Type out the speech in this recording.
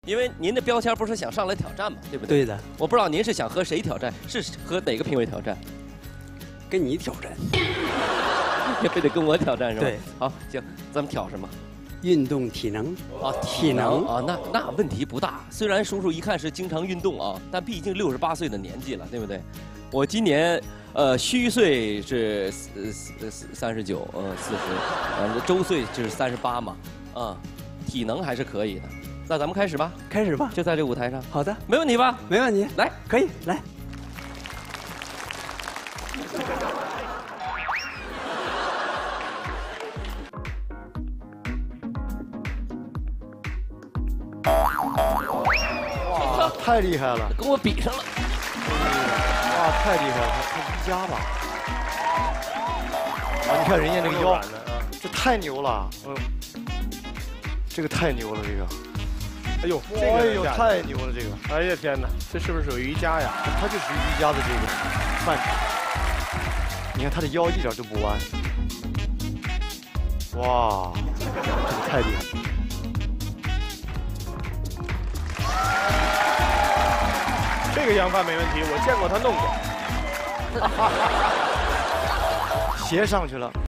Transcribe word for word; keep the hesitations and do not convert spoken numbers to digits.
因为您的标签不是想上来挑战嘛，对不对？ 对的。 我不知道您是想和谁挑战，是和哪个评委挑战？ 跟你挑战。 也非得跟我挑战是吧？ 对。 好，行，咱们挑什么？ 运动体能。 啊，体能啊，那那问题不大。虽然叔叔一看是经常运动啊，但毕竟六十八岁的年纪了，对不对？我今年呃虚岁是呃三十九，呃四十，呃周岁就是三十八嘛，啊，体能还是可以的。那咱们开始吧， 开始吧， 就在这舞台上。 好的， 没问题吧？ 没问题， 来， 可以来。 哇，太厉害了， 跟我比上了。 哇，太厉害了，他瑜伽吧？啊，你看人家那个腰，这太牛了，嗯，这个太牛了，这个。 哎呦，这哎呦， 个下太牛了，这个！ 哎呀天哪，这是不是属于瑜伽呀？ 它就是瑜伽的这个范畴。你看他的腰一点都不弯。哇，这个太厉害了！ 这个扬帆没问题，我见过他弄过。 斜上去了。